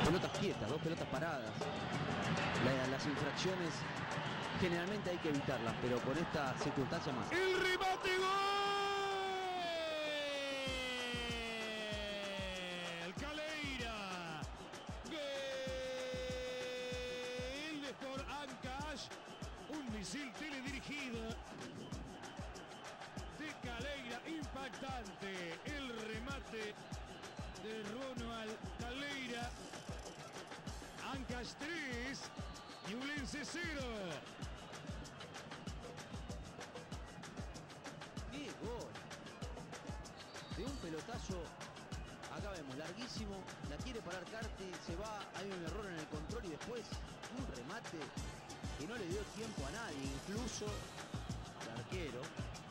pelotas quietas, 2 pelotas paradas. Las infracciones generalmente hay que evitarlas, pero por esta circunstancia más. ¡El remate, gol! Calleira. Gol de Sport Ancash. Un misil teledirigido de Calleira, impactante. El remate de Ronald Calleira. Ancash 3, Ñublense 0. ¡Qué gol! De un pelotazo, acá vemos, larguísimo, la quiere parar Carti, se va, hay un error en el control y después un remate que no le dio tiempo a nadie, incluso al arquero,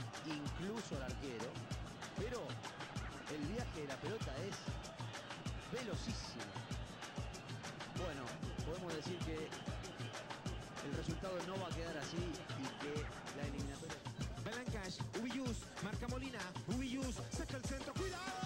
pero el viaje de la pelota es velocísimo. Bueno, podemos decir que el resultado no va a quedar así y que la eliminatoria... Belancash, Ubiyus, marca Molina, Ubiyus, saca el centro, ¡cuidado!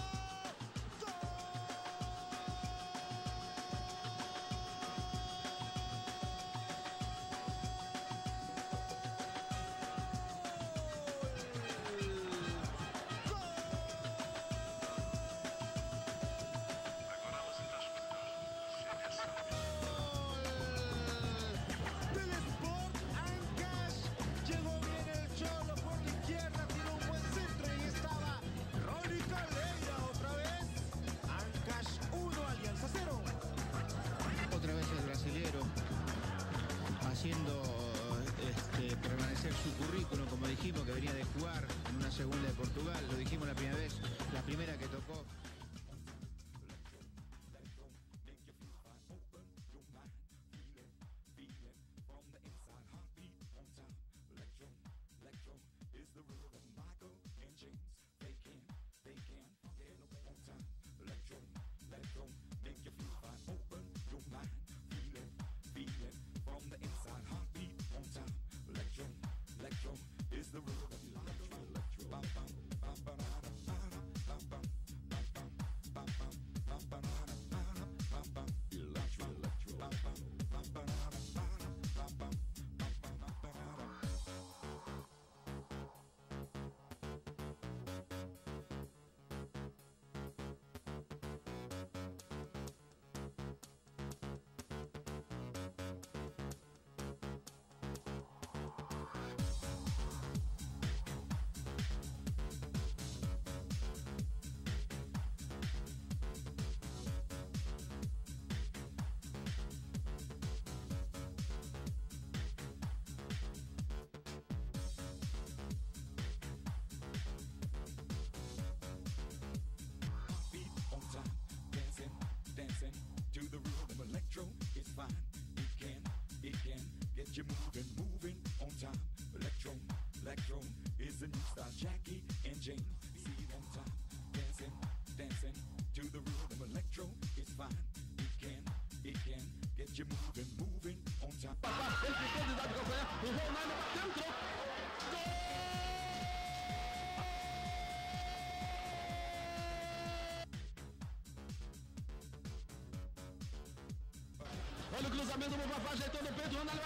Haciendo permanecer su currículum, como dijimos, que venía de jugar en una segunda de Portugal, lo dijimos la primera vez, la primera que tocó. To the rhythm, electro is fine. It can get you moving on time. Electro is the new style. Jackie and Jane, see it on time. Dancing to the rhythm, electro is fine. It can get you moving on time. El candidato que foi o Ronaldo pra dentro. Olha o cruzamento, o Fafá ajeitou no peito, Ronaldo